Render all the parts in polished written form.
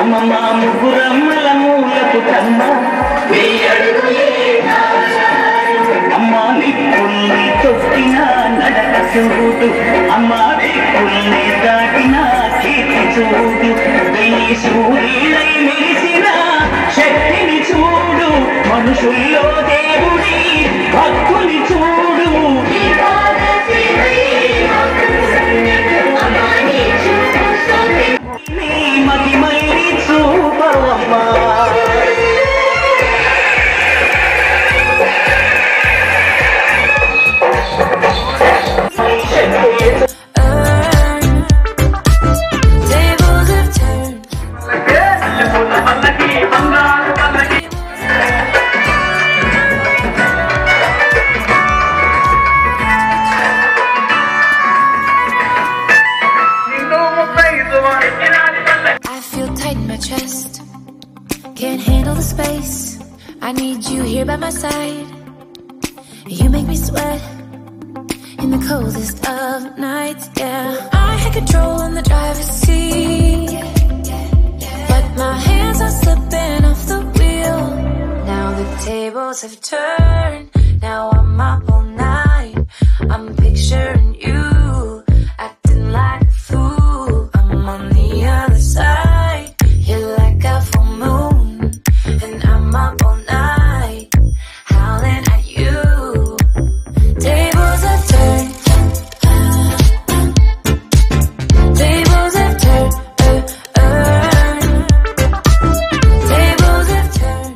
అమ్మమ్మ ముగ్గురమ్మల మూలకు కమ్మ అమ్మ నిప్పుల్ని తొక్కిన నడక చూడు అమ్మ రేపుల్ని దాటిన కీర్తి చూడు వెయ్యి సూర్యులై మెరిసిన శక్తిని చూడు మనుషుల్లో దేవుడి భక్తుని చూడు నీ మతి మళ్ళీ చూపవమ్మా Can't handle the space. I need you here by my side. You make me sweat in the coldest of nights. Yeah, I had control in the driver's seat, but my hands are slipping off the wheel. Now the tables have turned. Now I'm up all night. I'm picturing you acting like a fool. I'm on the other side. You're like a full moon, and I'm up all night, howling at you. Tables have turned. Tables have turned. Tables have turned.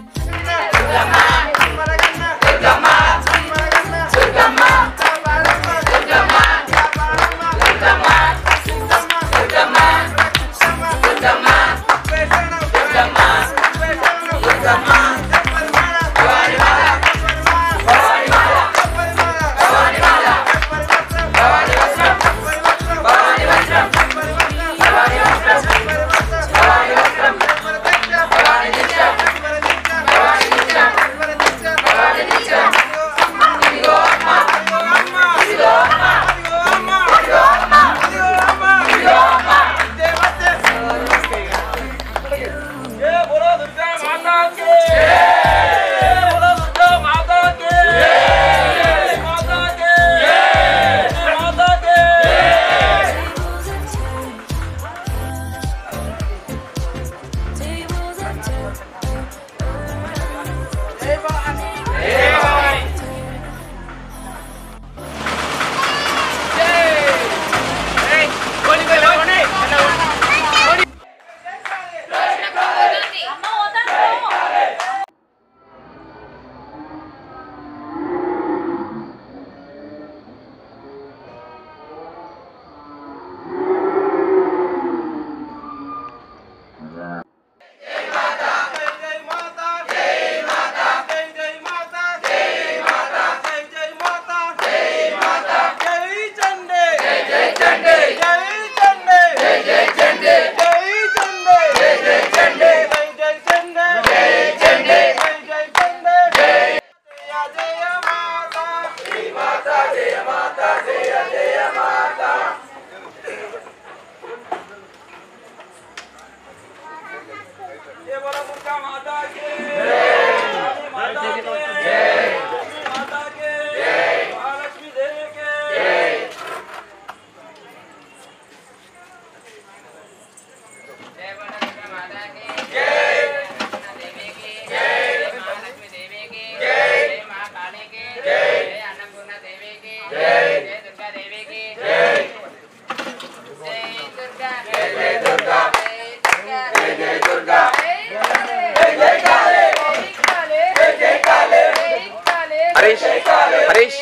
Harish,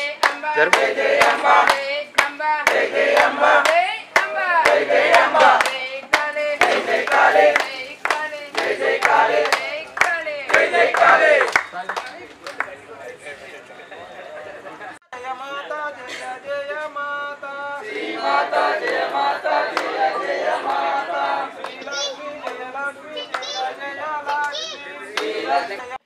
Jaya Lakshmi, Jaya Lakshmi, Jaya Lakshmi.